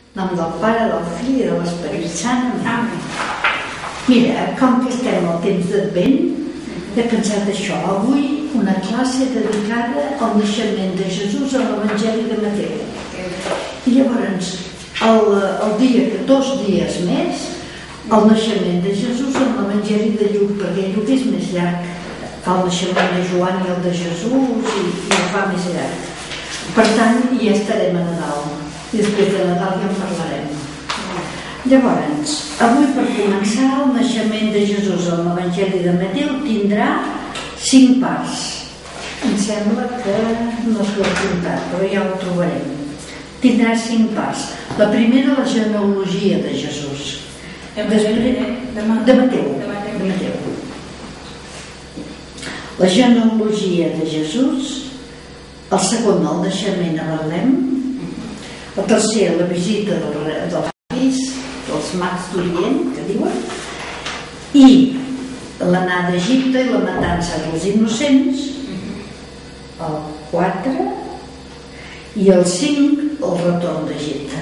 En nom del Pare, del Fill i de l'Esperit Sant. Amén. Mira, com que estem al temps d'Advent, he pensat això. Avui una classe dedicada al naixement de Jesús a l'Evangeli de Mateu. I llavors, el dia, 2 dies més, el naixement de Jesús en l'Evangeli de Lluc, perquè Lluc és més llarg. Fa el naixement de Joan i el de Jesús i el fa més llarg. Per tant, ja estarem a Nadal. I després de Nadal ja en parlarem. Llavors, avui per començar, el naixement de Jesús en l'Evangeli de Mateu tindrà 5 parts. Em sembla que no s'ho he apuntat, però ja ho trobarem. Tindrà 5 parts. La primera, la genealogia de Jesús. De Mateu. La genealogia de Jesús. El segon, el naixement a Betlem. El tercer, la visita dels Reis, dels Mags d'Orient, que diuen. I l'anada a Egipte i la matança dels innocents. El 4. I el 5, el retorn d'Egipte.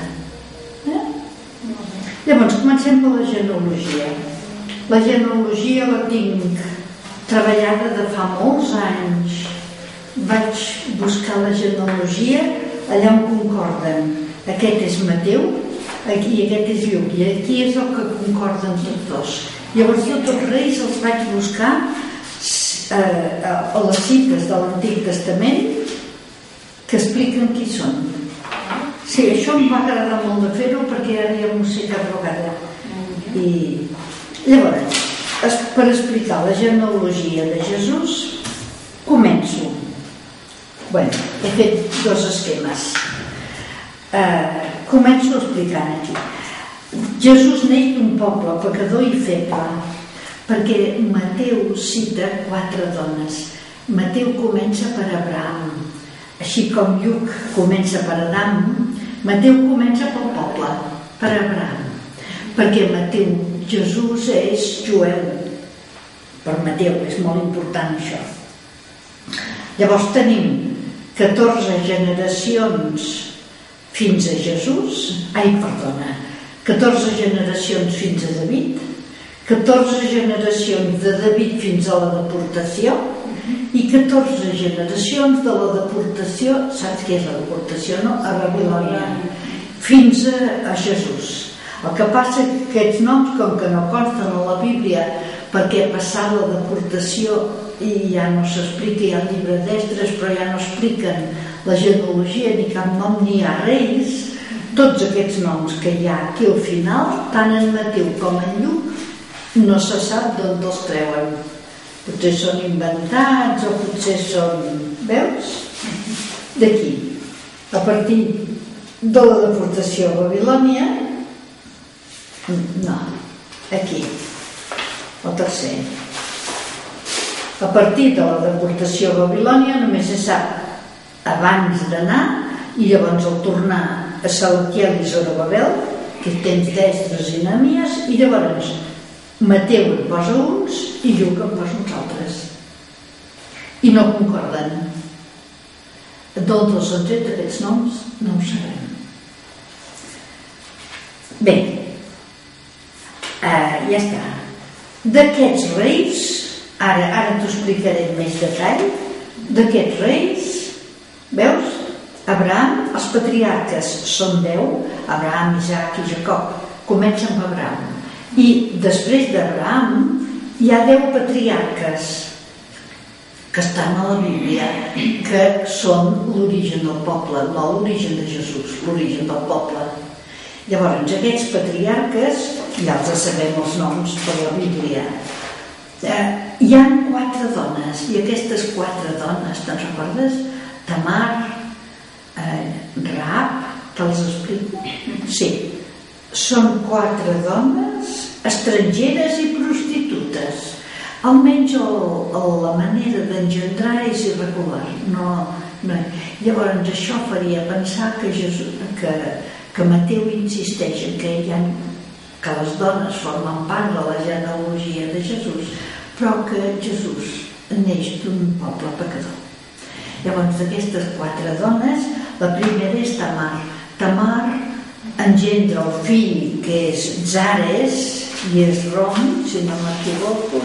Llavors, comencem per la genealogia. La genealogia la tinc treballada de fa molts anys. Vaig buscar la genealogia allà on concorden. Aquest és Mateu, aquí aquest és Lluc, i aquí és el que concorden tots dos. Llavors tots els reis els vaig buscar a les cites de l'Antic Testament que expliquen qui són. Sí, això em va agradar molt de fer-ho perquè ara ja m'ho sé cap vegada. I llavors, per explicar la genealogia de Jesús, començo. Bé, he fet 2 esquemes. Començo explicant aquí. Jesús neix d'un poble pecador i feble, perquè Mateu cita 4 dones. Mateu comença per Abraham, així com Lluc comença per Adam. Mateu comença pel poble, per Abraham, perquè Jesús és jueu. Per Mateu és molt important això. Llavors tenim 14 generacions fins a Jesús, 14 generacions fins a David, 14 generacions de David fins a la deportació i 14 generacions de la deportació, saps què és la deportació, no? A Babilònia, fins a Jesús. El que passa que aquests noms, com que no consten a la Bíblia, perquè passar la deportació i ja no s'explica, hi ha el llibre d'Esdres, però ja no expliquen la genealogia, ni cap nom, ni hi ha reis. Tots aquests noms que hi ha aquí al final, tant en Mateu com en Lluc, no se sap d'on els treuen. Potser són inventats o potser són... Veus? D'aquí. A partir de la deportació a Babilònia, no, aquí, el tercer. A partir de la deportació a Babilònia només se sap abans d'anar i llavors al tornar a Salatiel i Zorobabel, que tens d'Esdres i Nehemies, i llavors Mateu en posa uns i Lluc en posa uns altres. I no concorden. D'on els han tret aquests noms no ho sabem. Bé, ja està. D'aquests reis, ara t'ho explicaré en més detall, d'aquests reis, veus? Abraham, els patriarques són 10, Abraham, Isaac i Jacob, comencen amb Abraham. I després d'Abraham hi ha 10 patriarques que estan a la Bíblia, que són l'origen del poble, no l'origen de Jesús, l'origen del poble. Llavors, aquests patriarques, ja els sabem els noms per la Bíblia, hi ha 4 dones, i aquestes 4 dones, te'n recordes? Tamar, Rahab, te'ls explico? Sí, són 4 dones estrangeres i prostitutes. Almenys la manera d'engendrar és irregular. Llavors això faria pensar que Mateu insisteix en que les dones formen part de la genealogia de Jesús, però que Jesús neix d'un poble pecador. Llavors d'aquestes 4 dones, la primera és Tamar. Tamar engendra el fill, que és Zares, i és Rom, si no m'equivoco,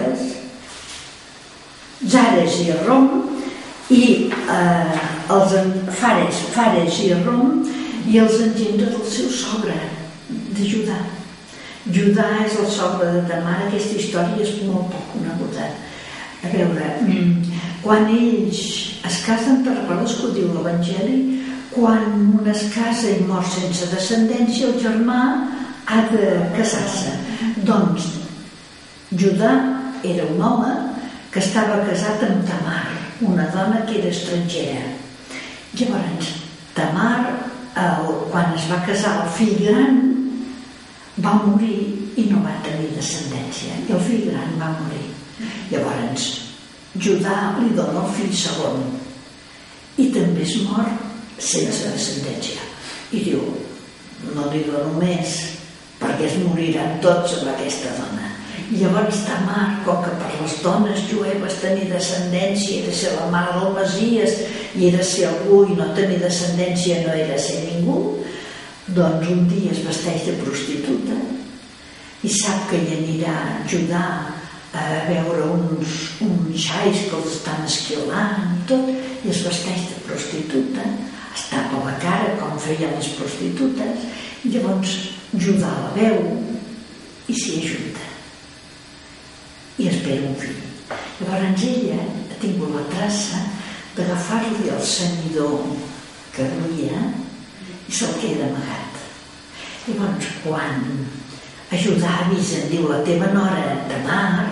Zares i Rom, i els Fares i Rom, i els engendra del seu sogre, de Judà. Judà és el sogre de Tamar. Aquesta història és molt poc coneguda. A veure, quan ells es casen, te'n recordes que ho diu l'Evangeli? Quan un es casa i mor sense descendència, el germà ha de casar-se. Doncs Judà era un home que estava casat amb Tamar, una dona que era estrangera. Llavors, Tamar, quan es va casar el fill gran, va morir i no va tenir descendència, i el fill gran va morir. Llavors Judà li dona el fill segon i també es mor sense descendència, i diu: no li dono més perquè es moriran tots amb aquesta dona. I llavors Tamar, com que per les dones jueves tenir descendència era ser la mare del Messies i era ser algú, i no tenir descendència no era ser ningú, doncs un dia es vesteix de prostituta i sap que hi anirà Judà a veure uns xais que els estan esquilant i tot, i es vesteix de prostituta, es tapa la cara com feien les prostitutes, i llavors Judà la veu i s'hi ajunta i espera un fill. Llavors ella ha tingut la traça d'agafar-li el cenidor que duia i se'l queda amagat. Llavors, quan Judà avisa, diu: la teva nora Tamar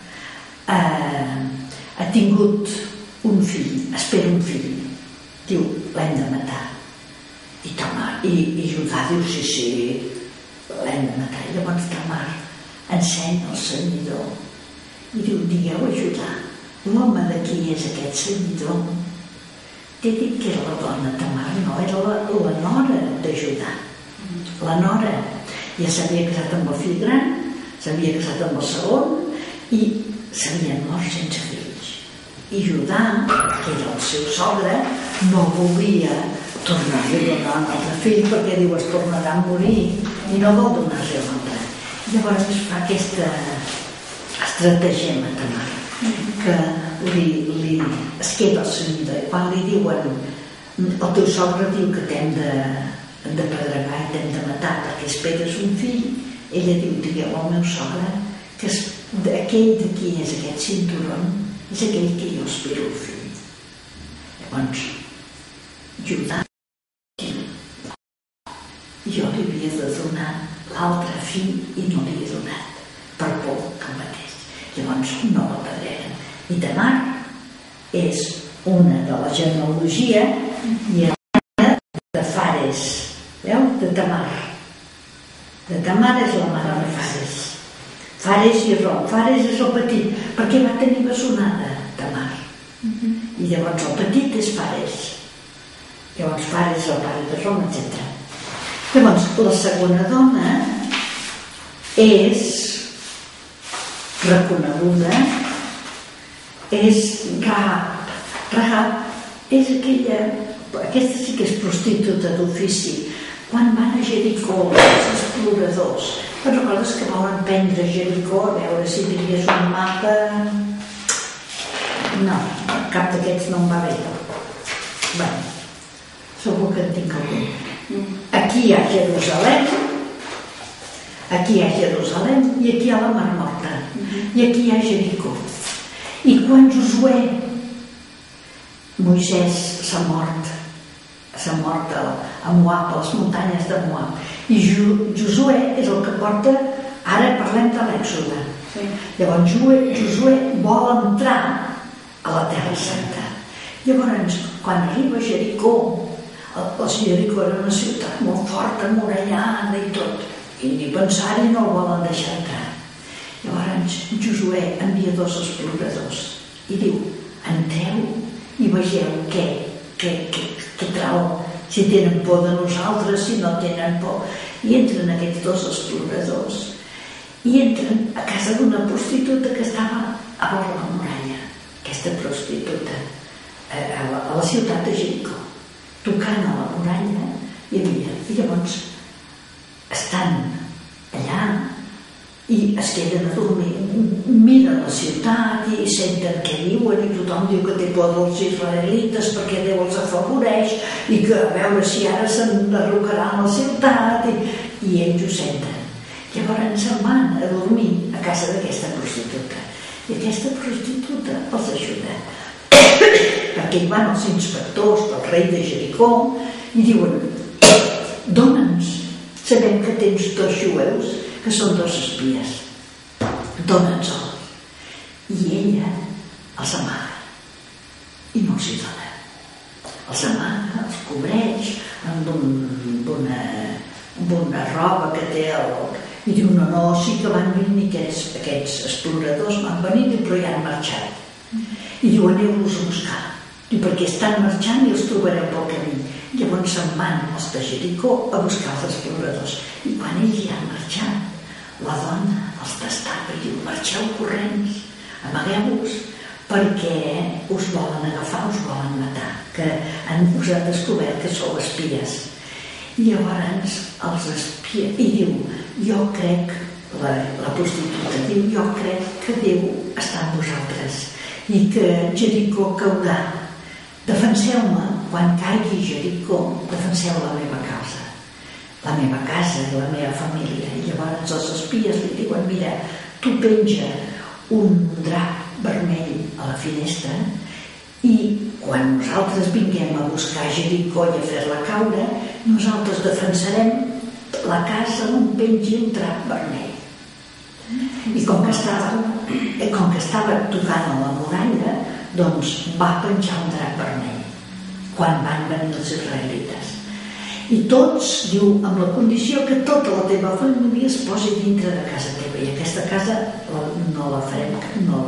ha tingut un fill, espera un fill, diu: l'hem de matar. I Judà diu: sí, l'hem de matar. Llavors Tamar ensenya el cenidor i diu: digueu a Judà, l'home de qui és aquest cenidor? T'he dit que era la dona Tamar, no, era la nora de Judà. La nora ja s'havia casat amb el fill gran, s'havia casat amb el segon i s'havien mort sense fills. I Judà, que era el seu sogre, no volia tornar-li a donar un altre fill perquè diu: es tornarà a morir, i no vol donar-li un altre. Llavors es fa aquesta estratagema a Tamar, que es queda el cenidor, i quan li diuen: el teu sogre diu que t'hem de pedregar i t'hem de matar perquè esperes un fill, ella diu: digueu al meu sogre que aquell de qui és aquest cinturó és aquell que jo espero el fill. Llavors Judà diu: jo li havia de donar l'altre fill i no li he donat per por que el matés. Llavors no la pedreguen. I Tamar és una de la genealogia i de Fares, veu? De Tamar. De Tamar és la mare de Fares. Fares i Rom. Fares és el petit, perquè va tenir bessonada Tamar. I llavors el petit és Fares. Llavors Fares és el pare de Rom, etc. Llavors la segona dona és reconeguda, és Rahab. Rahab és aquesta sí que és prostituta d'ofici. Quan van a Jericó els exploradors, te'n recordes que volen prendre Jericó a veure si tenies un mapa? No, cap d'aquests no em va bé. Bé, segur que en tinc algun. Aquí hi ha Jerusalem, aquí hi ha Jerusalem i aquí hi ha la Mar Morta, i aquí hi ha Jericó. I quan Moisès s'ha mort a Moab, a les muntanyes de Moab, i Josuè és el que porta, ara parlem de l'Èxode. Llavors Josuè vol entrar a la Terra Santa. Llavors, quan arriba a Jericó, Jericó era una ciutat molt forta, murallada i tot, i ni pensar-hi no el volen deixar entrar. Llavors Josuè envia 2 exploradors i diu: entreu i vegeu què trau, si tenen por de nosaltres, si no tenen por. I entren aquests 2 exploradors i entren a casa d'una prostituta que estava a vora la muralla. Aquesta prostituta a la ciutat de Jericó, tocant a la muralla hi havia. I llavors estan allà i es queden a dormir, miren la ciutat i senten què diuen i tothom diu que té por dels israelites perquè Déu els afavoreix i que a veure si ara s'enderrocaran la ciutat i ells ho senten. Llavors se'n van a dormir a casa d'aquesta prostituta i aquesta prostituta els ajuda perquè hi van els inspectors del rei de Jericó i diuen: dona'ns, sabem que tens 2 jueus que són 2 espies, dona'ns-el. I ella els amaga i no els hi dona, els amaga, els cobreix amb una roba que té i diu: no, sí que van venir aquests exploradors, van venir però ja han marxat. I diu: aneu-los a buscar. Diu: perquè estan marxant i els trobareu pel camí. Llavors se'n van els de Jericó a buscar els exploradors i quan ells ja han marxat, la dona els tastava i diu: marxeu corrents, amagueu-vos perquè us volen agafar, us volen matar, que us han descobert que sou espies. I llavors els espies, i diu: jo crec, la prostituta diu, jo crec que Déu està amb vosaltres i que Jericó caurà. Defenseu-me, quan caigui Jericó, defenseu la meva casa i la meva família. I llavors els espies li diuen: mira, tu penja un drap vermell a la finestra i quan nosaltres vinguem a buscar Jericó i a fer-la caure, nosaltres defensarem la casa on pengi un drap vermell. I com que estava tocant a la muralla, doncs va penjar un drap vermell quan van venir els israelites. I tots, diu, amb la condició que tota la teva família es posi dintre de casa teva, i aquesta casa no la farem, no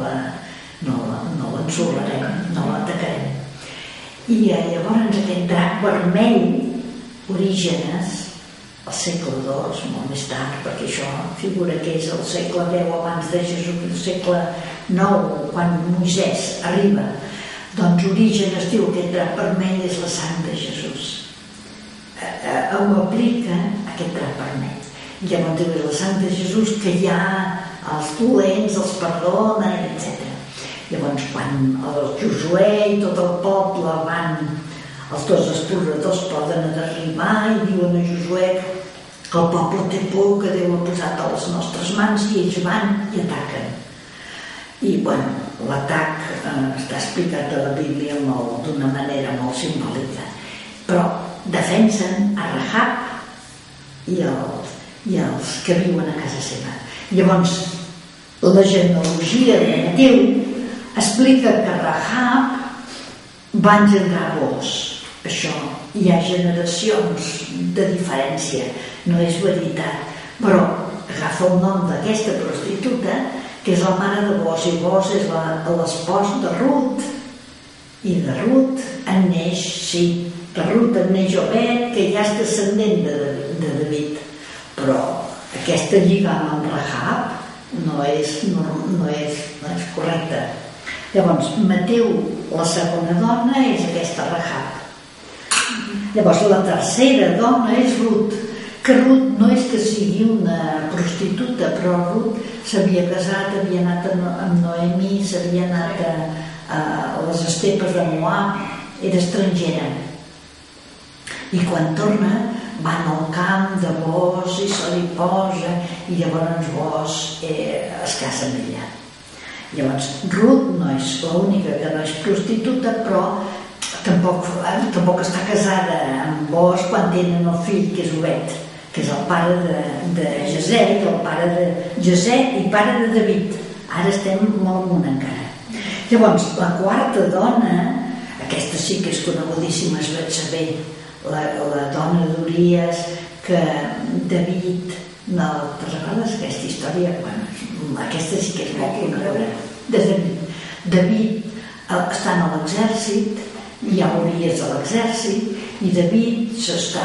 l'ensorrarem, no l'atacarem. I llavors aquest drap vermell, Orígenes, al segle II, molt més tard, perquè això figura que és el segle X abans de Jesús, el segle IX, quan Moisès arriba, doncs Orígenes diu que aquest drap vermell és la sang de Jesús. Ho aplica aquest drap vermell. Llavors diu: és la sang de Jesús que ja els dolents els perdona, etc. Llavors quan el Josuè i tot el poble van, els 2 exploradors poden arribar i diuen a Josuè que el poble té por, que Déu l'ha posat a les nostres mans, i ells van i ataquen. I bueno, l'atac està explicat a la Bíblia d'una manera molt simbòlica, però defensen a Rahab i els que viuen a casa seva. Llavors la genealogia de Mateu explica que Rahab va engendrar Booz. Això hi ha generacions de diferència, no és veritat, però agafa el nom d'aquesta prostituta, que és la mare de Booz, i Booz és l'espòs de Rut, i de Rut en neix, sí, de Rut en neix Obed, que ja és descendent de David, però aquesta lligada amb Rahab no és correcta. Llavors Mateu, la segona dona, és aquesta Rahab. Llavors la tercera dona és Rut, que Rut no és que sigui una prostituta, però Rut s'havia casat, havia anat amb Noemí, s'havia anat a les estepes de Moab, era estrangera, i quan torna van al camp de Booz i se li posa, i llavors Booz es casa amb ella. Llavors Rut no és l'única que no és prostituta, però tampoc està casada amb Booz quan tenen el fill, que és Obed, que és el pare de Jesè, el pare de Jesè i pare de David. Ara estem molt amunt encara. Llavors la quarta dona, aquesta sí que és conegudíssima, és Betsabé, la dona d'Uries, que David, no te recordes aquesta història? Bueno, aquesta sí que és molt coneguda, de David estant a l'exèrcit, hi ha Uries a l'exèrcit i David s'està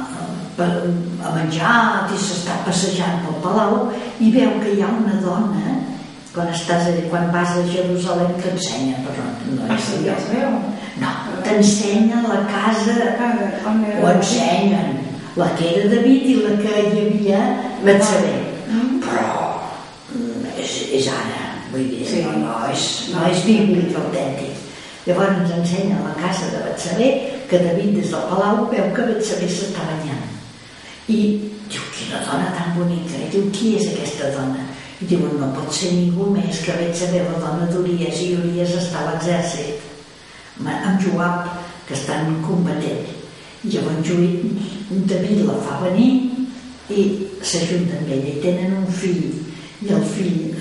menjat i s'està passejant pel palau i veu que hi ha una dona, quan vas a Jerusalem t'ensenya, però no és allò, no, t'ensenya la casa, ho ensenyen la que era David i la que hi havia Betsabé. Però és ara, vull dir, no és bíblic autèntic. Llavors ens ensenya a la casa de Betsabé que David des del palau veu que Betsabé s'està banyant i diu, quina dona tan bonica, i diu, qui és aquesta dona? I diuen, no pot ser ningú més que Betsabé, la dona d'Uries, i Uries està a l'exèrcit amb Joab, que estan combatent. I llavors David la fa venir i s'ajunta amb ella i tenen un fill, i el fill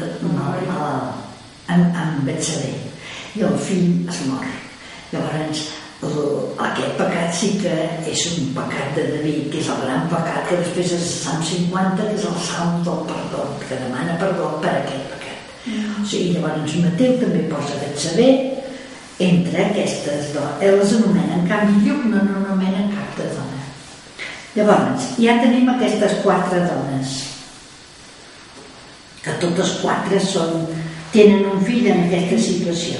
amb Betsabé, i el fill es mor. Llavors aquest pecat sí que és un pecat de David, que és el gran pecat, que després és el Salm 50, que és el Salm del perdó, que demana perdó per aquest pecat. O sigui, llavors Mateu també posa Betsabé entre aquestes dones. Les anomena, en canvi Lluc no anomena cap de dona. Llavors, ja tenim aquestes 4 dones, que totes 4 tenen un fill en aquesta situació.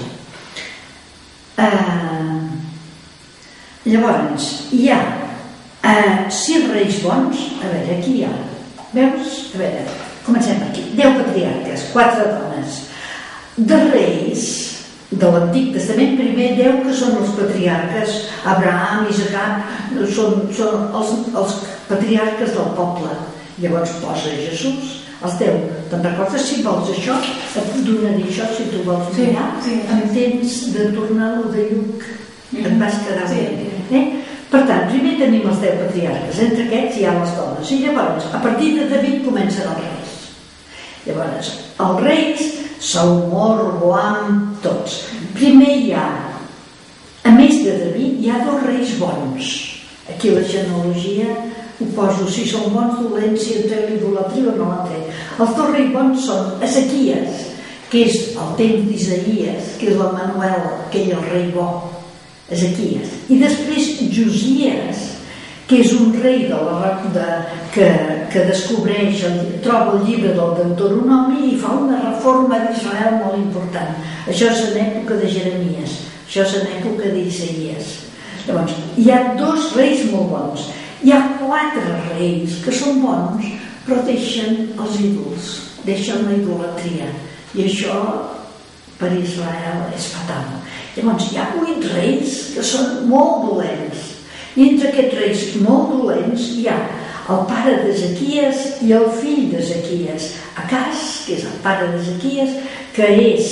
Llavors, hi ha 6 reis bons. A veure, aquí hi ha, veus? A veure, comencem aquí. 10 patriarques, 4 dones. De reis de l'Antic Testament, primer 10 que són els patriarques, Abraham, Isaac, són els patriarques del poble. Llavors posa Jesús, els 10. Te'n recordes? Si vols això, et donaré això, si tu vols mirar, en temps de tornar-lo de Lluc. Et vas quedar bé. Per tant, primer tenim els 10 patriarques, entre aquests hi ha les dones, i llavors a partir de David comencen els reis. Llavors, els reis, Salomó, Roboam, tots. Primer hi ha, a més de David, hi ha 2 reis bons. Aquí la genealogia ho poso, si són bons, dolents, si entren l'idolatria o no l'entren. Els 2 reis bons són Ezequies, que és el temps d'Isaïes, que és l'Emmanuel, aquell el rei bo, Ezequies, i després Josies, que és un rei que descobreix, troba el llibre del Deuteronomi i fa una reforma d'Israel molt important. Això és en època de Jeremies, això és en època d'Isaïes. Llavors, hi ha 2 reis molt bons, hi ha 4 reis que són bons però deixen els ídols, deixen la idolatria, i això per Israel és fatal. Llavors hi ha 8 reis que són molt dolents, i entre aquests reis molt dolents hi ha el pare d'Ezequies i el fill d'Ezequies, Acaz, que és el pare d'Ezequies, que és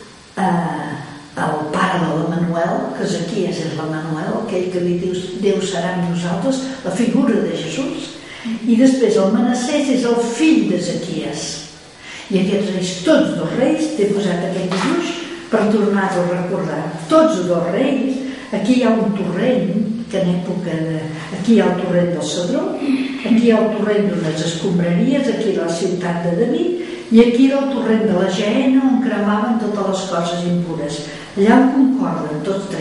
el pare de l'Emmanuel, que Ezequies és l'Emmanuel, aquell que li diu Déu serà amb nosaltres, la figura de Jesús, i després el Manassès és el fill d'Ezequies. I aquests reis, tots 2 reis, t'he posat aquest dibuix per tornar-ho a recordar. Tots 2 reis, aquí hi ha un torrent, que en època de... Aquí hi ha el torrent del Cedró, aquí hi ha el torrent d'unes escombraries, aquí la ciutat de David, i aquí era el torrent de la Geena, on cremaven totes les coses impures. Allà on concorden tots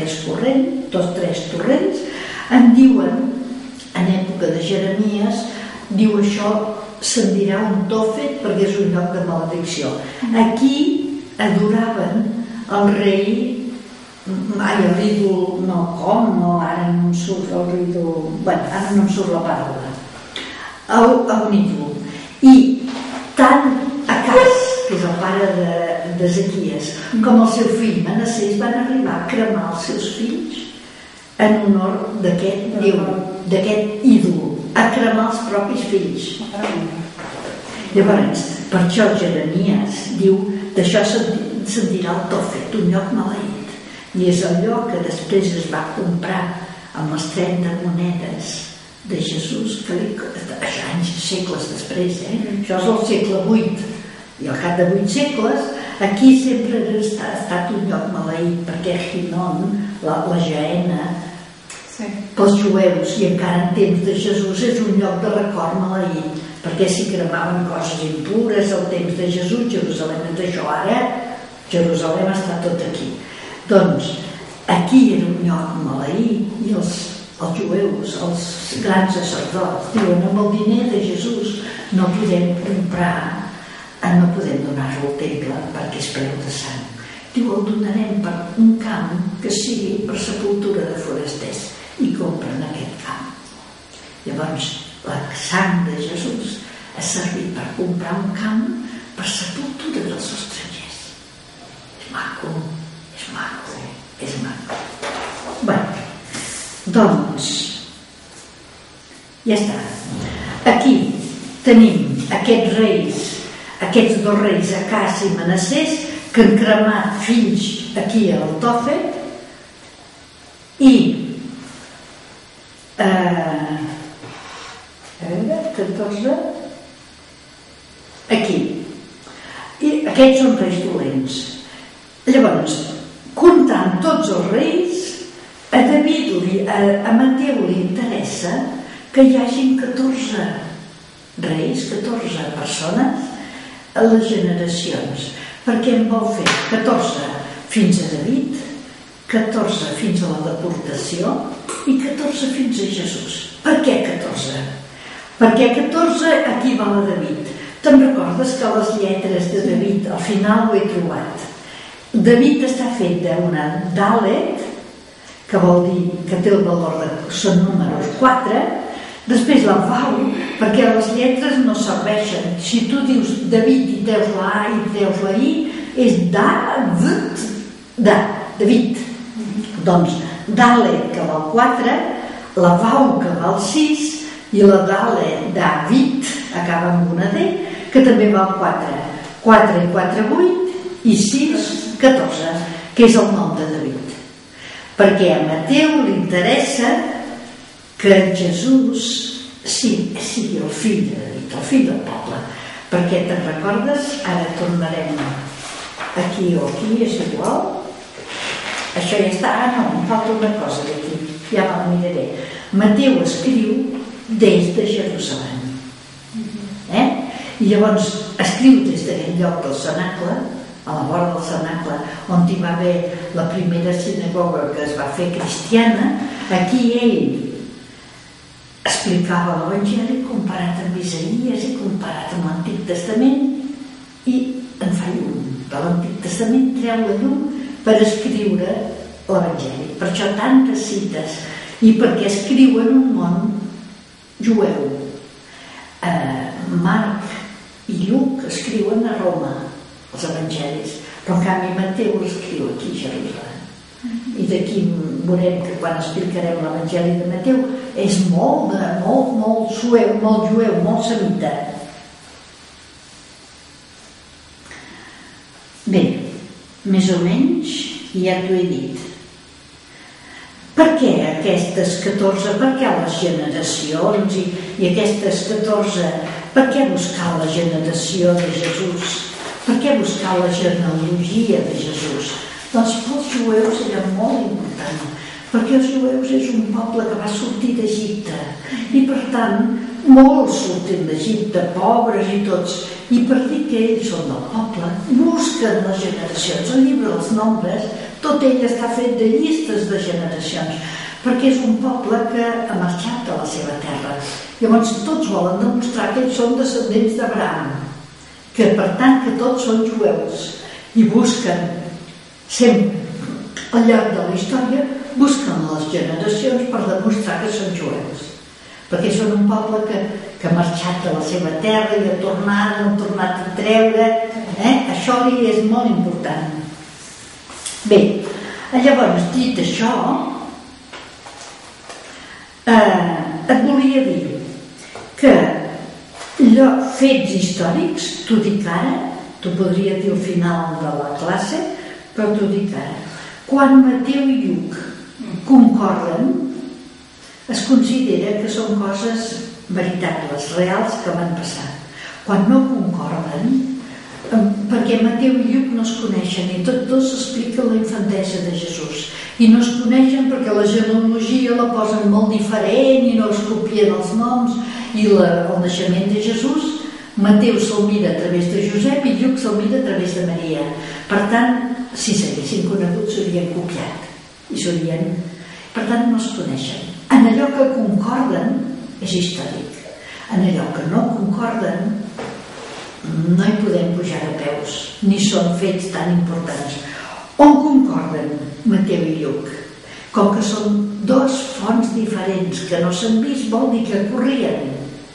3 torrents, en diuen, en època de Jeremies, diu això, se'n dirà un Tòfet, perquè és un lloc de maledicció. Aquí adoraven el rei, l'ídol, ara no em surt el ídol, ara no em surt la paraula, un ídol. I tant Acaz, que és el pare d'Ezequies, com el seu fill Manassès van arribar a cremar els seus fills en honor d'aquest ídol, a cremar els propis fills. Llavors, per això Jeremies diu, d'això se'n dirà el Tòfet, un lloc maleït, i és el lloc que després es va comprar amb les 30 monedes de Jesús, anys, segles després, això és el segle VIII, i al cap de 8 segles aquí sempre ha estat un lloc maleït, perquè Hinnom, la Geena, pels jueus, i encara en temps de Jesús és un lloc de record maleït, perquè s'hi cremaven coses impures al temps de Jesús. Jerusalem és això, ara Jerusalem està tot aquí. Doncs aquí era un lloc maleït, i els jueus, els grans sacerdots, diuen, amb el diner de Jesús no podem comprar, no podem donar-lo al temple perquè és preu de sang. Diu, el donarem per un camp que sigui per sepultura de forasters, i compren aquest camp. Llavors la sang de Jesús ha servit per comprar un camp per sepultura dels estrangers. És maco, és maco, és maco. Bé, doncs, ja està. Aquí tenim aquests reis, aquests dos reis, Acàs i Manassès, que han cremat fills aquí al Tòfet i a veure, 14 aquí, i aquests són reis dolents. Llavors, comptant tots els reis, a Mateu li interessa que hi hagin 14 reis, 14 persones a les generacions, perquè en vol fer 14 fins a David, 14 fins a la deportació i 14 fins a Jesús. Per què 14? Perquè 14 equival a David. Te'n recordes que les lletres de David, al final ho he trobat, David està fet d'una dàlet, que vol dir que té el valor de, són números 4, després la vau, perquè les lletres no serveixen. Si tu dius David i treus la A i treus la I, és David. Doncs Dalet, que val 4, la vau, que val 6, i la Dalet, David, acaba amb una D, que també val 4. 4 i 4, 8, i 6, 14, que és el nom de David. Perquè a Mateu li interessa que Jesús sigui el fill de David, el fill del poble. Perquè te'n recordes? Ara tornarem aquí o aquí, és igual. Això ja està. Ah, no, em falta una cosa d'aquí, ja me la miraré. Mateu escriu des de Jerusalem. I llavors escriu des d'aquest lloc del cenacle, a la vora del cenacle, on hi va haver la primera sinagoga que es va fer cristiana. Aquí ell explicava l'Evangeli comparat amb Isaïes i comparat amb l'Antic Testament, i en fa llum. De l'Antic Testament treu la llum per escriure l'Evangeli. Per això tantes cites, i perquè escriu en un món jueu. Marc i Lluc escriuen a Roma els evangelis, però en canvi Mateu escriu aquí a Jerusalem. I d'aquí veurem que quan explicarem l'Evangeli de Mateu és molt jueu, molt semita. Bé, més o menys ja t'ho he dit. Per què aquestes 14? Per què les generacions i aquestes 14? Per què buscar la generació de Jesús? Per què buscar la genealogia de Jesús? Doncs pels jueus era molt important, perquè els jueus és un poble que va sortir d'Egipte, i per tant molts surten d'Egipte, pobres i tots, i per dir que ells són del poble busquen les generacions. El llibre dels nombres, tot ell està fet de llistes de generacions, perquè és un poble que ha marxat de la seva terra. Llavors tots volen demostrar que ells són descendents d'Abraham, que per tant que tots són jueus, i busquen sempre, al llarg de la història, busquen les generacions per demostrar que són jueus, perquè són un poble que ha marxat de la seva terra i ha tornat a treure, això li és molt important. Bé, llavors, dit això, et volia dir que fets històrics, t'ho dic ara, t'ho podria dir al final de la classe, però t'ho dic ara. Quan Mateu i Lluc concorden, es considera que són coses veritables, reals, que van passar. Quan no concorden, perquè Mateu i Lluc no es coneixen, i tots dos expliquen la infantesa de Jesús, i no es coneixen perquè la genealogia la posen molt diferent i no es copien els noms, i el naixement de Jesús, Mateu se'l mira a través de Josep i Lluc se'l mira a través de Maria. Per tant, si s'haguessin conegut s'haurien copiat, i s'haurien... Per tant, no es coneixen. En allò que concorden és històric, en allò que no concorden no hi podem pujar de peus, ni són fets tan importants. On concorden Mateu i Lluc? Com que són dos fonts diferents que no s'han vist, vol dir que corrien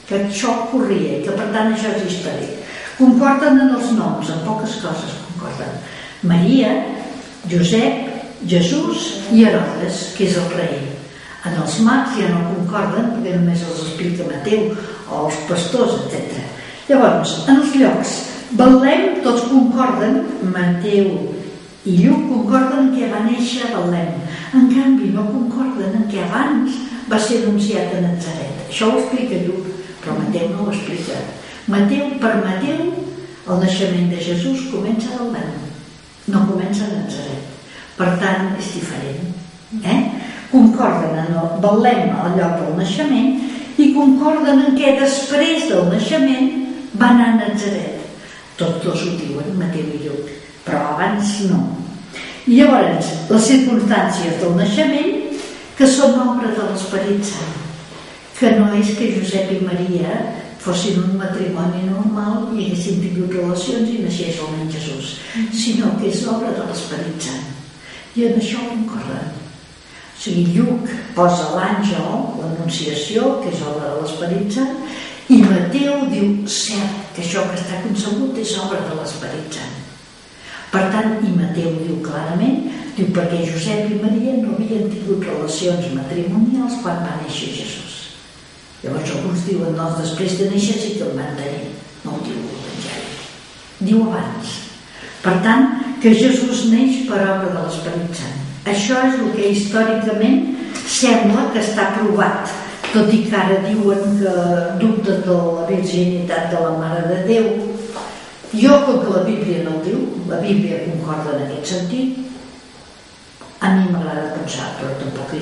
que això corria i que per tant això és històric. Concorden en els noms, en poques coses concorden. Maria, Josep, Jesús i Herodes, que és el rei. En els mags ja no concorden, perquè només els explica Mateu o els pastors, etc. Llavors, en els llocs, Betlem, tots concorden, Mateu i Lluc concorden en què va néixer Betlem. En canvi, no concorden en què abans va ser anunciat a Natzaret. Això ho explica Lluc, però Mateu no ho explica. Per Mateu, el naixement de Jesús comença a Betlem, no comença a Natzaret. Per tant, és diferent. Concorden en el Betlem al lloc del naixement i concorden en què després del naixement va anar a Natzaret. Tots dos ho diuen, Mateu i Lluc, però abans no. I llavors, les circumstàncies del naixement, que són obra de l'Esperit Sant, que no és que Josep i Maria fossin un matrimoni normal i haguessin tingut relacions i naixés el nen Jesús, sinó que és obra de l'Esperit Sant. I en això concorden. O sigui, Lluc posa l'àngel, l'Anunciació, que és obra de l'Esperit Sant, i Mateu diu, cert, que això que està concebut és obra de l'Esperit Sant. Per tant, i Mateu diu clarament, diu perquè Josep i Maria no havien tingut relacions matrimonials quan va néixer Jesús. Llavors alguns diuen, no, després de néixer sí que el van tenir. No ho diu l'Evangeli. Diu abans. Per tant, que Jesús neix per obra de l'Esperit Sant. Això és el que històricament sembla que està provat, tot i que ara diuen que dubten de la virginitat de la Mare de Déu. Jo, com que la Bíblia no ho diu, la Bíblia concorda en aquest sentit, a mi m'agrada pensar, però tampoc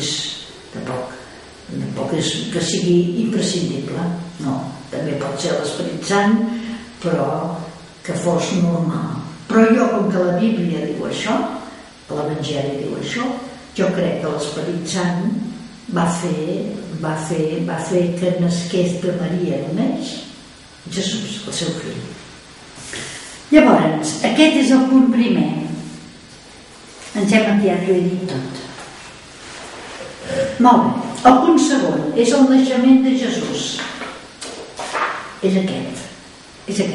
és que sigui imprescindible. No, també pot ser l'Esperit Sant, però que fos normal. Però jo, com que la Bíblia diu això, l'Evangeli diu això, jo crec que l'Esperit Sant va fer que nasqués de Maria només Jesús, el seu fill. Llavors, aquest és el punt primer. Em sembla que ja t'ho he dit tot. Molt bé. El punt segon és el naixement de Jesús. És aquest.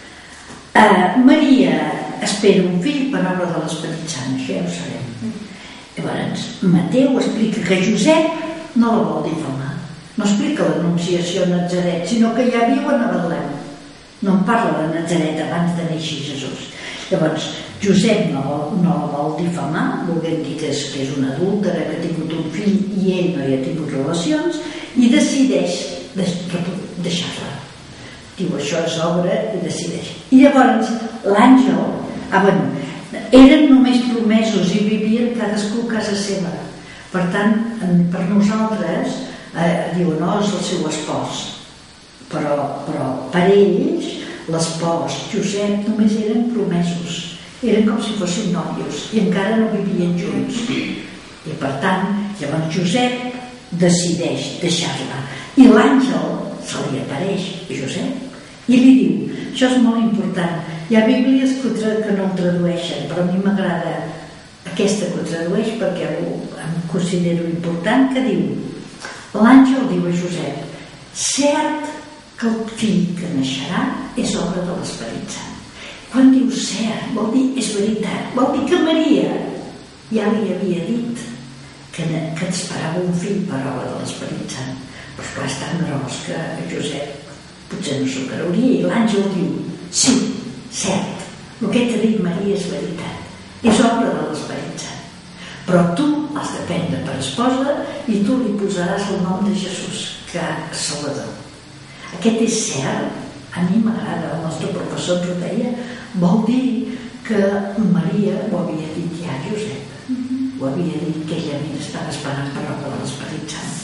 Maria espera un fill per obra de l'Esperit Sant, això ja ho sabem. Llavors, Mateu explica que Josep no la vol difamar. No explica l'Anunciació a Natzaret, sinó que ja viuen a Betlem. No en parla de Natzaret abans de néixer Jesús. Llavors, Josep no la vol difamar, volguem dir que és un adúlter, que ha tingut un fill i ell no hi ha tingut relacions, i decideix deixar-la. Diu, això és obra, i decideix. I llavors, l'àngel, eren només promesos i vivien cadascú a casa seva. Per tant, per nosaltres, diu, no, és el seu espòs. Però per ells, l'espòs, Josep, només eren promesos. Eren com si fossin nòvios i encara no vivien junts. I per tant, llavors Josep decideix deixar-la. I l'àngel se li apareix a Josep i li diu, això és molt important. Hi ha bíblies que no ho tradueixen, però a mi m'agrada aquesta que ho tradueix perquè em considero important, que diu, l'àngel diu a Josep, cert que el fill que naixerà és obra de l'Esperit Sant. Quan diu cert, vol dir és veritat, vol dir que Maria ja li havia dit que esperava un fill per obra de l'Esperit Sant. Però clar, és tan gros que Josep potser no s'ho creuria, i l'àngel diu, sí, cert, el que t'ha dit Maria és veritat, és obra de l'Esperit Sant. Però tu has de prendre per esposa i tu li posaràs el nom de Jesús, que és Salvador. Aquest és cert, a mi m'agrada, el nostre professor ens ho deia, vol dir que Maria ho havia dit ja a Josep, ho havia dit que ella estava esperant per obra de l'Esperit Sant.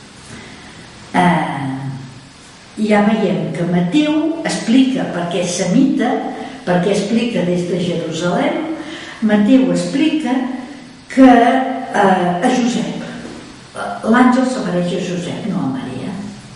Ja veiem que Mateu explica perquè és semita, perquè explica des de Jerusalem. Mateu explica que a Josep, l'àngel s'apareix a Josep, no a Maria.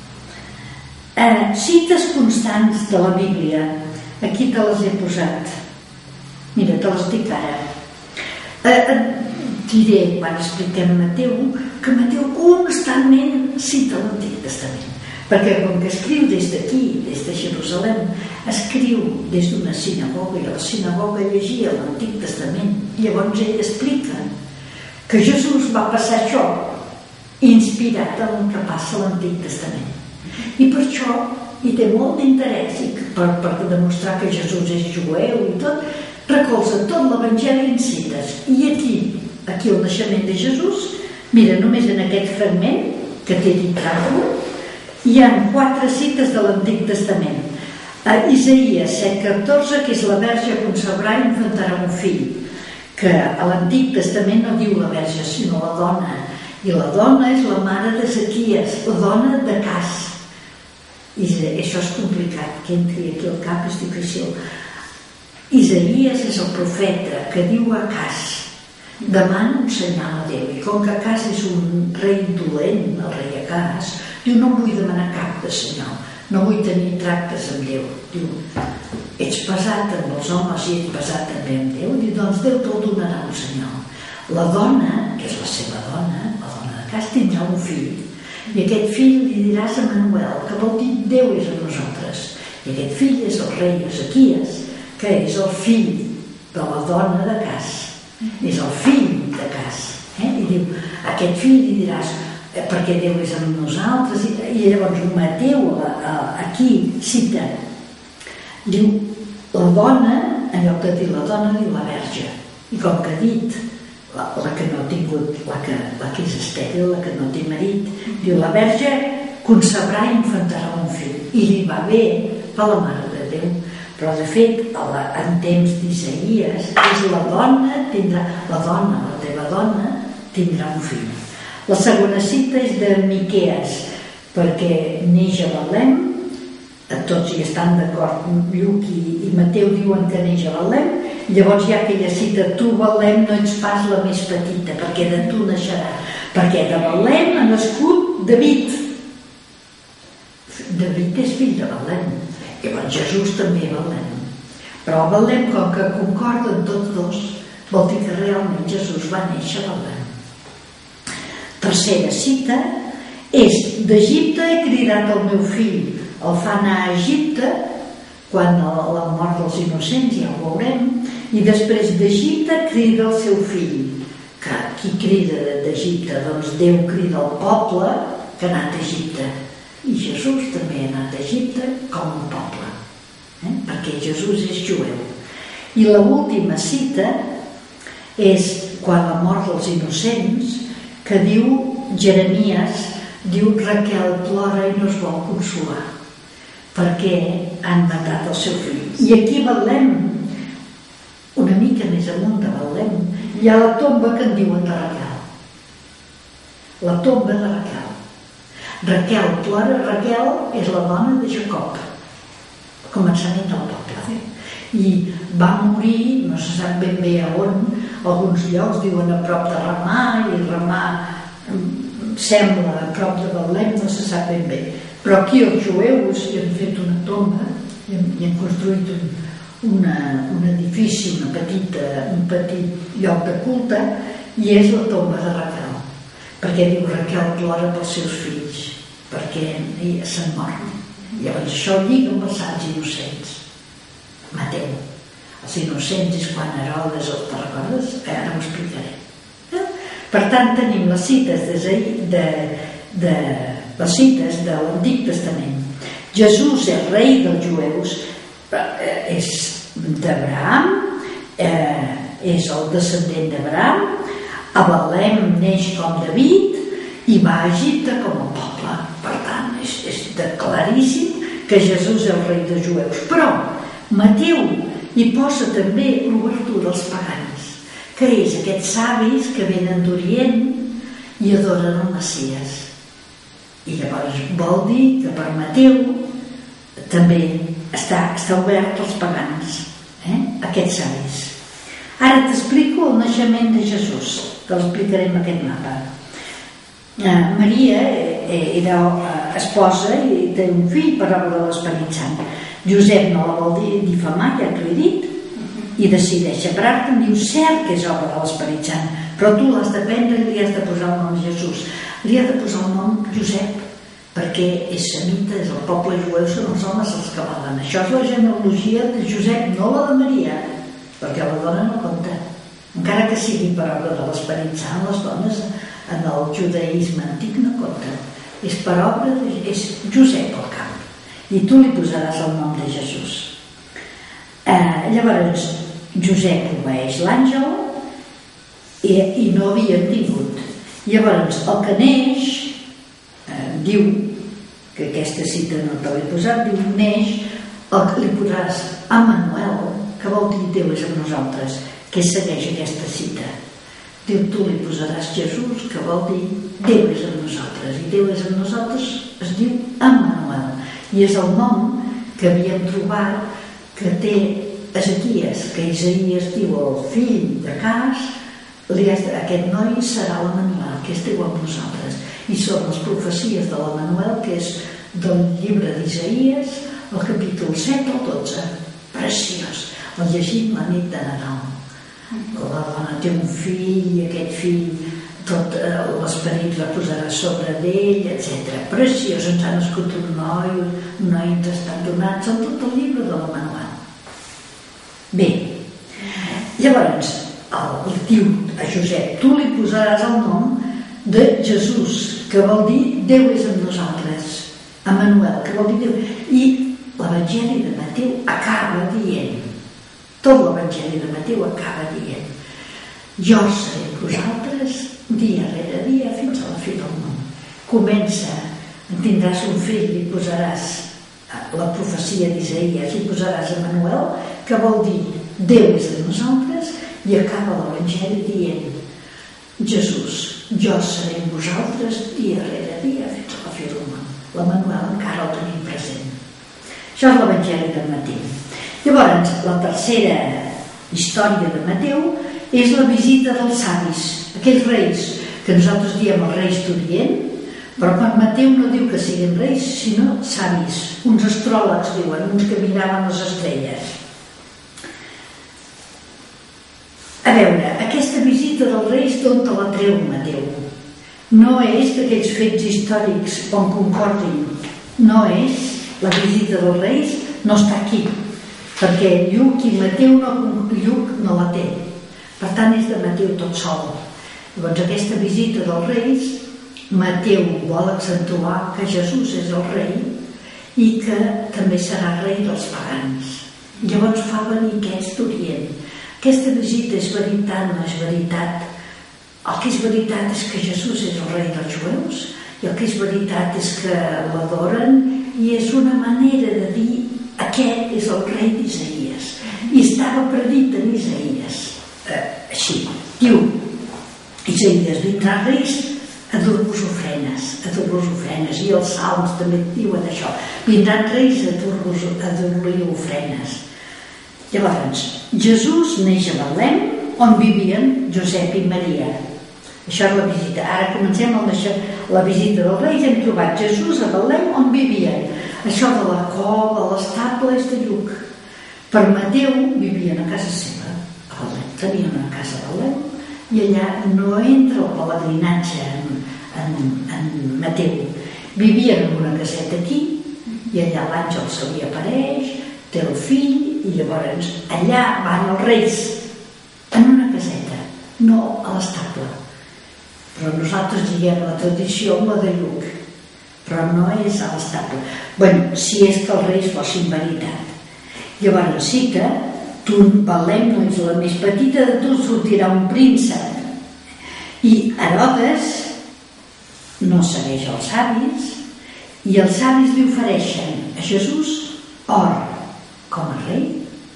Cites constants de la Bíblia, aquí te les he posat. Mira, te les dic ara. Diré, quan expliquem Mateu, que Mateu constantment cita l'Antic Testament. perquè com que escriu des d'aquí, des de Jerusalem, escriu des d'una sinagoga, i a la sinagoga llegia l'Antic Testament. Llavors ell explica que Jesús va passar això inspirat en el que passa a l'Antic Testament. I per això hi té molt d'interès, i per demostrar que Jesús és jueu i tot, recolza tot l'Evangeli en cites. I aquí el naixement de Jesús, mira, només en aquest fragment que t'he dit ràpid, hi ha 4 cites de l'Antic Testament. A Isaïes 7,14, que és la verge concebrà i infantarà un fill, que a l'Antic Testament no diu la verge, sinó la dona, i la dona és la mare d'Ezequies, la dona d'Acàs. I això és complicat, que entri aquí al cap és difícil. Isaïes és el profeta que diu a Acàs, demana un senyal a Déu, i com que Acàs és un rei dolent, el rei Acàs, diu, no vull demanar cap de senyal, no vull tenir tractes amb Déu. Diu, ets pesat amb els homes i ets pesat també amb Déu? Diu, doncs Déu te'l donarà un senyal. La dona, que és la seva dona, la dona d'Acàs, tindrà un fill, i aquest fill li diràs Emmanuel, que vol dir Déu és amb nosaltres. I aquest fill és el rei Ezequies, que és el fill de la dona d'Acàs, és el fill d'Acàs. I diu, aquest fill li diràs, perquè Déu és amb nosaltres, i llavors Mateu aquí cita, diu la dona, en lloc de dir la dona, diu la verge, i com que ha dit la que no ha tingut, la que és estèril, la que no té marit, diu la verge concebrà i infantarà un fill, i li va bé per la mare de Déu. Però de fet en temps d'Isaïes és la teva dona tindrà un fill. La segona cita és de Miquees, perquè neix a Betlem, tots hi estan d'acord, Lluc i Mateu diuen que neix a Betlem, llavors hi ha aquella cita, tu Betlem no ets pas la més petita, perquè de tu naixerà, perquè de Betlem ha nascut David. David és fill de Betlem, llavors Jesús també a Betlem, però a Betlem, com que concorden tots dos, vol dir que realment Jesús va néixer a Betlem. Tercera cita és d'Egipte he cridat el meu fill, el fa anar a Egipte quan la mort dels innocents, ja ho veurem, i després d'Egipte crida el seu fill. Qui crida d'Egipte? Doncs Déu crida el poble que ha anat a Egipte, i Jesús també ha anat a Egipte com un poble, perquè Jesús és jueu. I l'última cita és quan la mort dels innocents, que diu Jeremies, diu Raquel plora i no es vol consolar perquè han matat el seu fill. I aquí a Betlem, una mica més amunt de Betlem, hi ha la tomba que en diuen de Raquel, la tomba de Raquel. Raquel plora, Raquel és la dona de Jacob, al començament del poble, i va morir, no se sap ben bé a on, alguns llocs diuen a prop de Ramà, i Ramà sembla a prop de Betlem, no se sap ben bé, però aquí els jueus hi han fet una tomba i han construït un edifici, un petit lloc de culte, i és la tomba de Raquel, perquè diu Raquel plora pels seus fills perquè s'han mort. Llavors això lliga amb els sants innocents. Mateu, els innocents és quan Herodes els recordes, ara ho explicaré. Per tant, tenim les cites de l'Antic Testament. Jesús és rei dels jueus, és d'Abraham, és el descendent d'Abraham, a Betlem neix com David i va a Egipte com a poble. Per tant, és claríssim que Jesús és el rei dels jueus. Però Mateu hi posa també l'obertura als pagans, que és aquests savis que venen d'Orient i adoren el Messies. I llavors vol dir que per Mateu també està obert als pagans, aquests savis. Ara t'explico el naixement de Jesús, te l'explicaré en aquest mapa. Maria era esposa i té un fill per obra de l'Esperit Sant. Josep no la vol difamar, ja t'ho he dit, i decideix separar-te, diu cert que és obra de l'Esperit Sant, però tu l'has de prendre i li has de posar el nom Jesús. Li ha de posar el nom Josep, perquè és semita, és el poble jueu, són els homes els que valen. Això és la genealogia de Josep, no la de Maria, perquè la dona no compta. Encara que sigui per obra de l'Esperit Sant, les dones en el judaïsme antic no compten. És per obra, és Josep al camp. I tu li posaràs el nom de Jesús. Llavors, Josep obeeix l'àngel i no havien tingut. Llavors, el que neix, diu, que aquesta cita no te l'he posat, diu, neix, li podràs Emmanuel, que vol dir Déu és amb nosaltres, que segueix aquesta cita. Diu, tu li posaràs Jesús, que vol dir Déu és amb nosaltres. I Déu és amb nosaltres es diu Emmanuel. I és el nom que havíem trobat que té Ezequies, que Isaïes diu el fill de Cas, aquest noi serà l'Emmanuel, que és Déu amb nosaltres. I són les profecies de l'Emmanuel, que és del llibre d'Isaïes, el capítol 7 al 12. Preciós. El llegim la nit de Nadal. La dona té un fill i aquest fill tot l'esperit reposarà sobre d'ell, etc. Preciós, ens ha nascut un noi ens estan donat, són tot el llibre de l'Emmanuel. Bé, llavors li diu a Josep, tu li posaràs el nom de Jesús, que vol dir Déu és amb nosaltres. Emmanuel, que vol dir Déu. I l'Evangeli de Mateu acaba dient, tot l'Evangeli de Mateu acaba dient, jo seré amb vosaltres dia rere dia fins a la fi del món. Comença, tindràs un fill i posaràs la profecia d'Isaïes i posaràs Emmanuel, que vol dir Déu és amb nosaltres, i acaba l'Evangeli dient, Jesús, jo seré amb vosaltres dia rere dia fins a la fi del món. L'Emmanuel encara el tenim present. Això és l'Evangeli de Mateu. Llavors, la tercera història de Mateu és la visita dels savis, aquells reis que nosaltres diem els reis d'Orient, però Mateu no diu que siguin reis, sinó savis, uns astròlegs diuen, uns que miraven les estrelles. A veure, aquesta visita dels reis d'on te la treu Mateu? No és d'aquells fets històrics on concordin, no és la visita dels reis, no està aquí, perquè Lluc i Mateu Lluc no la té, per tant és de Mateu tot sol. Llavors aquesta visita dels reis, Mateu vol accentuar que Jesús és el rei i que també serà rei dels pagans. Llavors fa venir aquest d'Orient. Aquesta visita és veritat, no és veritat. El que és veritat és que Jesús és el rei dels jueus i el que és veritat és que l'adoren i és una manera de dir aquest és el rei d'Isaïes i estava predit en Isaïes així, diu Isaïes, vindrà reis a dur-vos ofrenes i els salms també diuen això, vindran reis a dur-li ofrenes. Llavors, Jesús neix a Betlem on vivien Josep i Maria. Això és la visita. Ara comencem la visita dels reis. Hem trobat Jesús a Betlem on vivien. Això de la cova, l'estable és de Lluc. Per Mateu vivien a casa seva, a Betlem. Tenien una casa a Betlem i allà no entra el pelegrinatge en Mateu. Vivien en una caseta aquí i allà l'àngel se li apareix, té el fill i llavors allà van els reis en una caseta, no a l'estable. Però nosaltres diguem la tradició amb la de Lluc, però no és a l'estable. Bé, si és que els reis fossin veritat. Llavors cita, tu Betlem no ets la més petita, de tu sortirà un príncep. I Herodes no segueix els savis i els savis li ofereixen a Jesús or com a rei,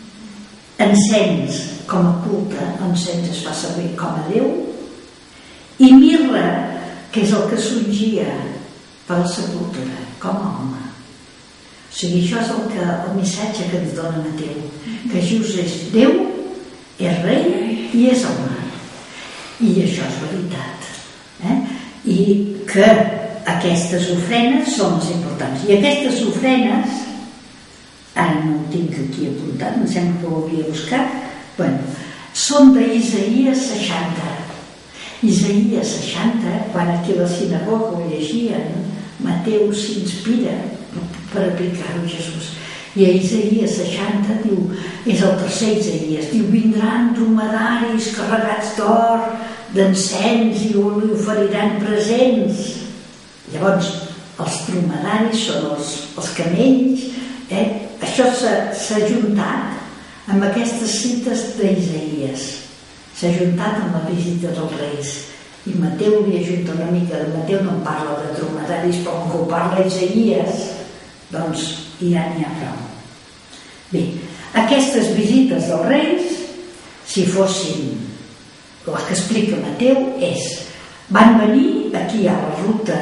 encens com a culte, encens es fa servir com a Déu, i mirra, que és el que s'ungia per a la sepultura, com a home. O sigui, això és el missatge que ens dona Mateu, que Jesús és Déu, és rei i és home. I això és veritat. I que aquestes ofrenes són les importants. I aquestes ofrenes, ara no ho tinc aquí apuntat, em sembla que ho havia buscat, són d'Isaïes 60. Isaïes 60, quan aquí a la sinagoga ho llegien, Mateu s'inspira per aplicar-ho a Jesús. I a Isaïes 60 diu, és el tercer Isaïes, diu, vindran dromedaris carregats d'or, d'encens i li oferiran presents. Llavors, els dromedaris són els camells, Això s'ha juntat amb aquestes cites d'Isaïes, s'ha juntat amb la visita dels reis. I Mateu li ajunta una mica, Mateu no en parla de dromedaris, però com que ho parla Isaïes, doncs ja n'hi ha prou. Bé, aquestes visites dels reis, si fossin la que explica Mateu, van venir, aquí hi ha la ruta,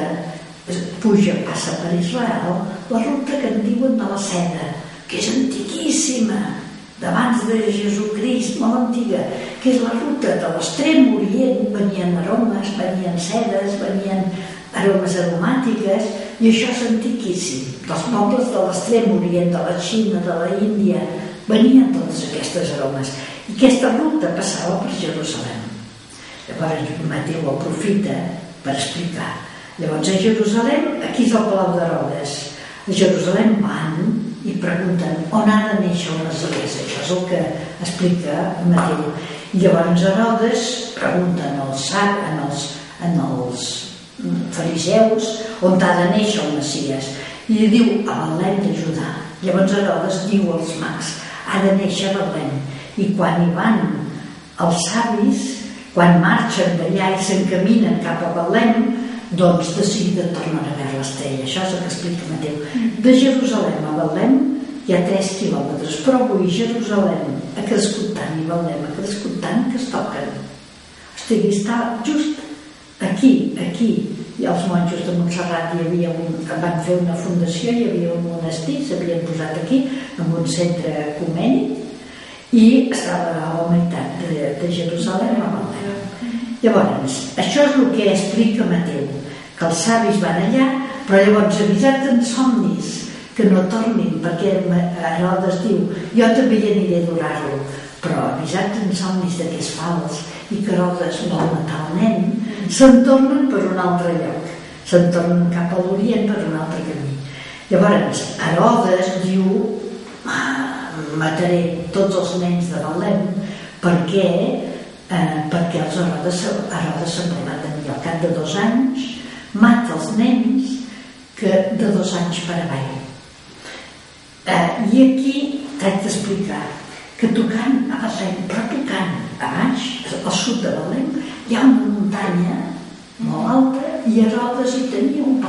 passa per Israel, la ruta que en diuen de la seda, que és antiquíssima, d'abans de Jesucrist, molt antiga, que és la ruta de l'extrem orient. Venien aromes, venien sedes, venien aromes aromàtiques, i això és antiquíssim. Dels pobles de l'extrem orient, de la Xina, de la Índia, venien totes aquestes aromes. I aquesta ruta passava per Jerusalem. Llavors Mateu aprofita per explicar. Llavors a Jerusalem, aquí és el Palau d'Herodes. A Jerusalem van i pregunten on ha de néixer el Messies. Això és el que explica Mateu. I llavors Herodes pregunten en els fariseus on ha de néixer el Messies. I diu a Betlem de Judà. Llavors Herodes diu als mags, ha de néixer a Betlem. I quan hi van els savis, quan marxen d'allà i s'encaminen cap a Betlem, doncs de seguida tornen a veure l'estrella. Això és el que explica Mateu. De Jerusalem a Betlem hi ha 3 quilòmetres, però avui Jerusalem ha crescut tant i Betlem ha crescut tant que es toquen. O sigui, està just aquí, i els monjos de Montserrat van fer una fundació, hi havia un monestir, s'havien posat aquí, en un centre ecumènic, i estava a la meitat de Jerusalem a Betlem. Llavors, això és el que explica Mateu, que els savis van allà, però llavors avisats en somnis que no tornin, perquè Herodes diu, jo també hi aniré a adorar-lo, però avisats en somnis que és fals i que Herodes vol matar el nen, se'n tornen per un altre lloc, se'n tornen cap a l'Orient per un altre camí. Llavors, Herodes diu, mataré tots els nens de Betlem, perquè els Herodes se'n va tenir al cap de 2 anys, mata els nens que de 2 anys per avall. I aquí haig d'explicar que tocant a Betlem, però tocant a baix, al sud de Betlem, hi ha una muntanya molt alta i Herodes hi tenia un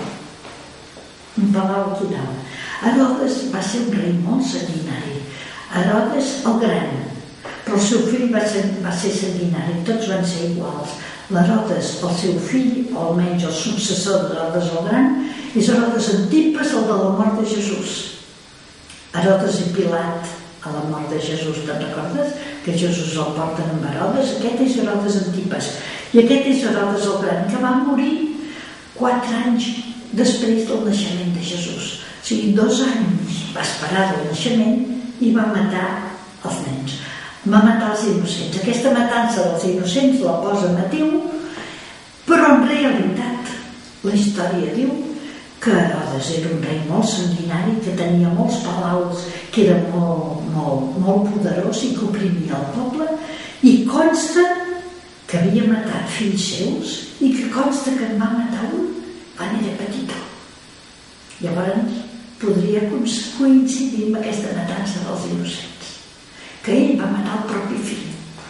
palau aquí dalt. Herodes va ser un rei molt sanguinari. Herodes el gran, però el seu fill va ser sanguinari, tots van ser iguals. L'Herodes, el seu fill, o almenys el successor d'Herodes el Gran, és Herodes Antipas, el de la mort de Jesús. Herodes i Pilat a la mort de Jesús, te'n recordes? Que Jesús el porten amb Herodes, aquest és Herodes Antipas. I aquest és Herodes el Gran, que va morir 4 anys després del naixement de Jesús. O sigui, 2 anys va esperar el naixement i va matar els nens. Va matar els innocents. Aquesta matança dels innocents la posa Mateu, però en realitat la història diu que Herodes era un rei molt sanguinari, que tenia molts palaus, que era molt poderós i que oprimia el poble, i consta que havia matat fills seus i que consta que en va matar un quan era petitó. Llavors podria coincidir amb aquesta matança dels innocents, que ell va matar el propi fill.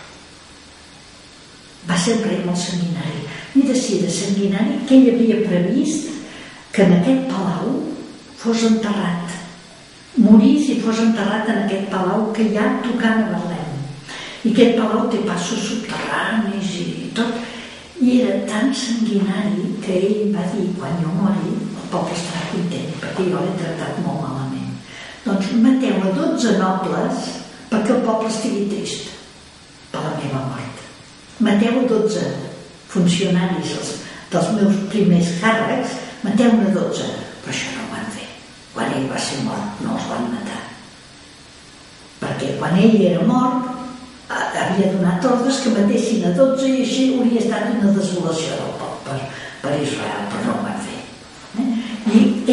Va ser un rei molt sanguinari. I de si de sanguinari que ell havia previst que en aquest palau fos enterrat, morís i fos enterrat en aquest palau que hi ha tocant a Betlem. I aquest palau té passos subterranis i tot. I era tan sanguinari que ell va dir, quan jo mori, el poble estarà content, perquè jo l'he tractat molt malament. Doncs mateu a 12 nobles perquè el poble estigui trist per la meva mort. Mateu a 12 funcionaris dels meus primers càrrecs, mateu-ne 12, però això no ho van fer. Quan ell va ser mort no els van matar, perquè quan ell era mort havia donat ordres que matessin a 12 i així hauria estat una desolació del poble per Israel, però no ho van fer.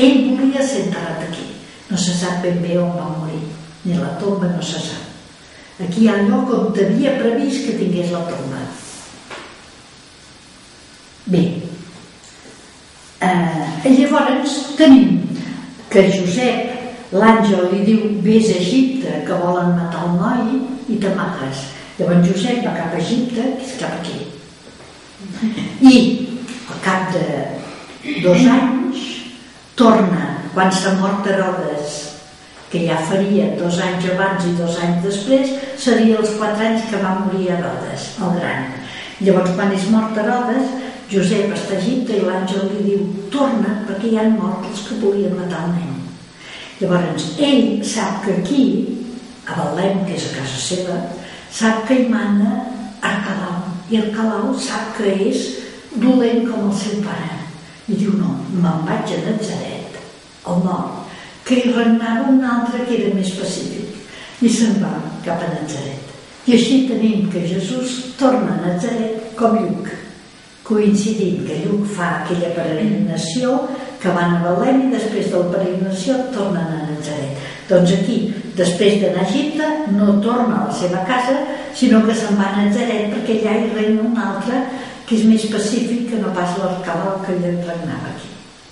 ell volia ser enterrat aquí. No se sap ben bé on va morir, ni la tomba no se sap. Aquí hi ha el lloc on havia previst que tingués la tomba. Bé, llavors tenim que Josep, l'àngel, li diu: vés a Egipte, que volen matar el noi i t'amagues. Llavors Josep va cap a Egipte, que és cap aquí. I al cap de 2 anys torna, quan s'ha mort Herodes, que ja faria 2 anys abans i 2 anys després, seria els 4 anys que va morir Herodes, el gran. Llavors, quan és mort Herodes, Josep està a Egipte i l'àngel li diu: torna, perquè ja han mort els que volien matar el nen. Llavors, ell sap que aquí, a Betlem, que és a casa seva, sap que hi mana Arquelau, i Arquelau sap que és dolent com el seu pare. I diu: no, me'n vaig a Natzaret, al nord, que hi regnava un altre que era més pacífic, i se'n va cap a Natzaret. I així tenim que Jesús torna a Natzaret com Lluc, coincidint que Lluc fa aquella peregrinació, que van a Betlem i després de la peregrinació tornen a Natzaret. Doncs aquí, després d'anar a Egipte, no torna a la seva casa, sinó que se'n va a Natzaret, perquè allà hi regna un altre que és més pacífic que no pas l'Arquelau que ell regnava aquí.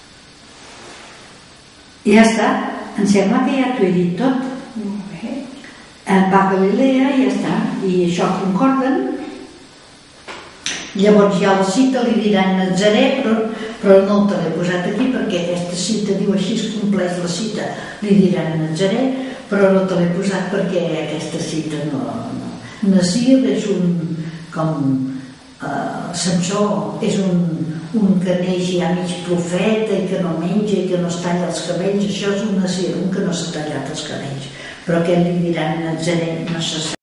I ja està, em sembla que ja t'ho he dit tot. Molt bé. Va a Galilea i ja està, i això concorden. Llavors ja la cita li diran Natzaret, però no te l'he posat aquí perquè aquesta cita diu així, es compleix la cita, li diran Natzaret, però no te l'he posat perquè aquesta cita no. Nasir és un, com Samsó, és un que neix ja mig profeta i que no menja i que no es talla els cabells. Això és un Nasir, un que no s'ha tallat els cabells, però què li diran Natzaret no se sap.